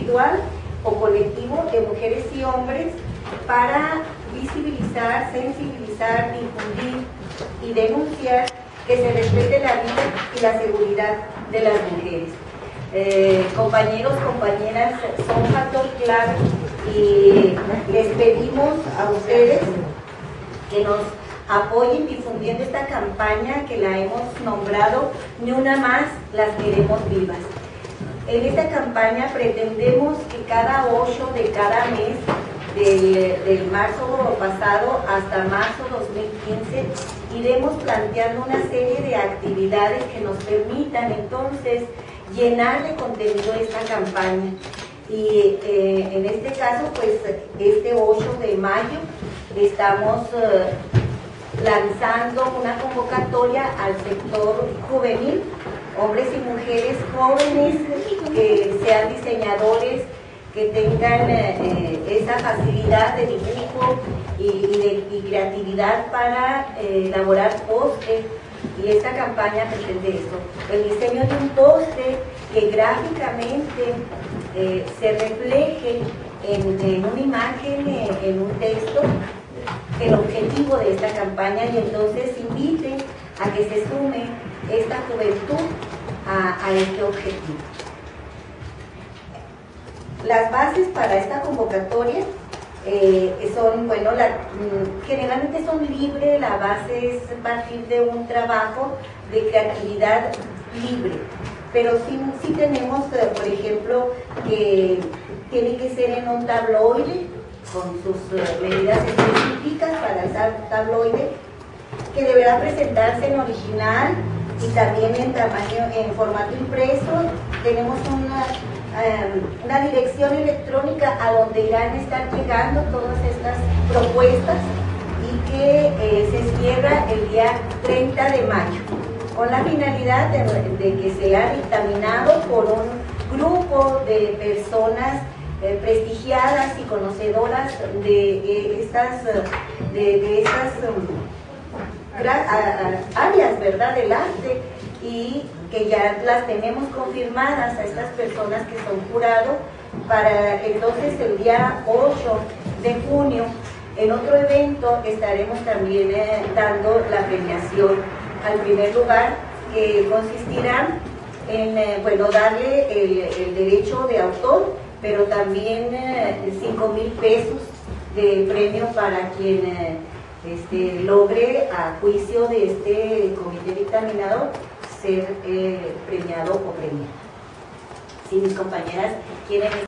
individual o colectivo de mujeres y hombres para visibilizar, sensibilizar, difundir y denunciar que se respete la vida y la seguridad de las mujeres. Compañeros, compañeras, son un factor clave y les pedimos a ustedes que nos apoyen difundiendo esta campaña que la hemos nombrado Ni una más, las queremos vivas. En esta campaña pretendemos que cada 8 de cada mes, del marzo pasado hasta marzo 2015, iremos planteando una serie de actividades que nos permitan entonces llenar de contenido esta campaña. Y en este caso, pues este 8 de mayo estamos lanzando una convocatoria al sector juvenil, hombres y mujeres jóvenes que sean diseñadores, que tengan esa facilidad de dibujo y creatividad para elaborar póster. Y esta campaña pretende eso, el diseño de un póster que gráficamente se refleje en una imagen, en un texto, el objetivo de esta campaña, y entonces invite a que se sume esta juventud a este objetivo. Las bases para esta convocatoria son, bueno, generalmente son libres. La base es partir de un trabajo de creatividad libre, pero sí tenemos, por ejemplo, que tiene que ser en un tabloide con sus medidas específicas para el tabloide, que deberá presentarse en original y también en tamaño, en formato impreso. Tenemos una dirección electrónica a donde irán a estar llegando todas estas propuestas y que se cierra el día 30 de mayo, con la finalidad de que sea dictaminado por un grupo de personas prestigiadas y conocedoras de estas áreas, ¿verdad?, del arte, y que ya las tenemos confirmadas a estas personas que son jurado para entonces el día 8 de junio. En otro evento estaremos también dando la premiación al primer lugar, que consistirá en darle el derecho de autor, pero también 5,000 pesos de premio para quien logre, a juicio de este comité dictaminador, ser premiado o premiada. Si mis compañeras quieren